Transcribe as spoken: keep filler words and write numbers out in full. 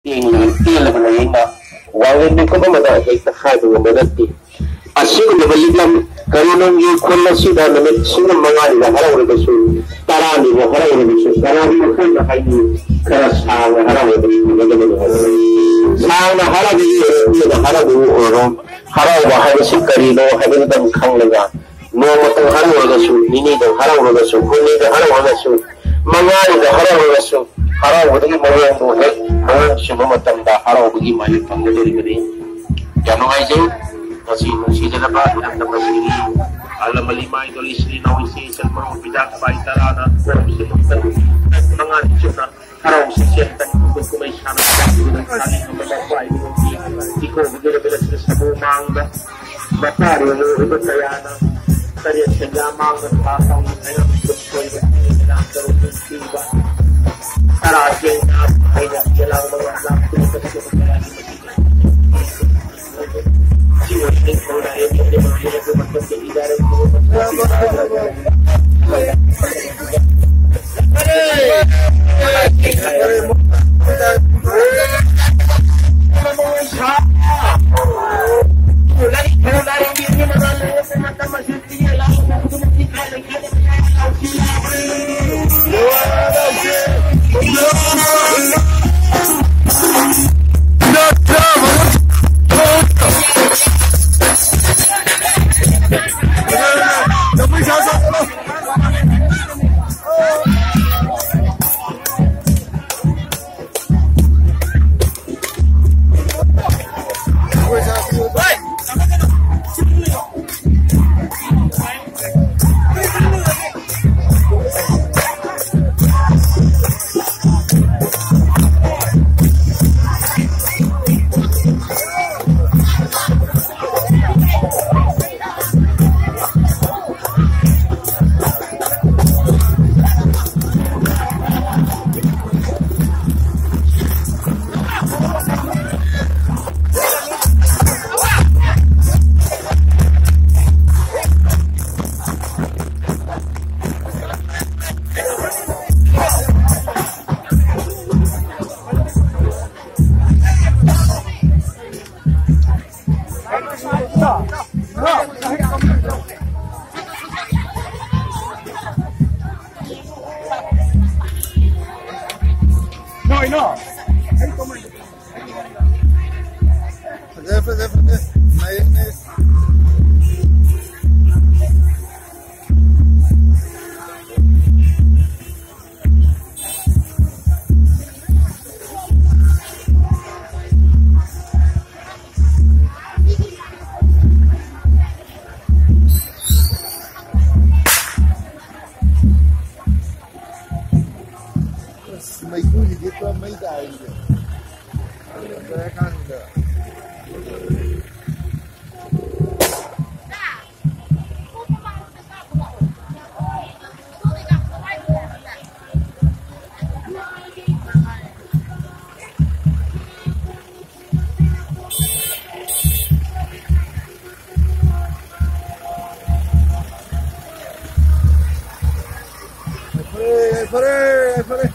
Tinggal mengenai wangan ni kau mana kita khadu mengerti. Asyik lebalikam kerana ni kalau sudah menit sudah mengali dah harap orang besul. Tarani dah harap orang besul. Tarani pun dah hayu keras sang harap orang besul. Sang dah harap dia dah harap orang harap bahaya si kerino hari dah khang lega. Mau tu harap orang besul. Ini dah harap orang besul. Ini dah harap orang besul. Mengali dah harap orang besul. Harap bagi mahu tu hek, mahu semua macam dah harap bagi mahu kamu jadi beri. Jangan aja, masih masih jalan apa, nak dapat sini. Alam lima itu istri nawisi, selama berbicara baik tarana, orang mesti mesti mengat cuma harap sesuatu untuk kumai sana. Kali membawa baik ini, jika begitu begitu sesuatu mangga, bapak itu itu sayana, tadi saya mangga pasang saya betul betul dalam terus tiba. Terakhir saya jelang mengalah kita berjalan jiwa ini kalau ada yang dia bermaksud tidak Pare, pare.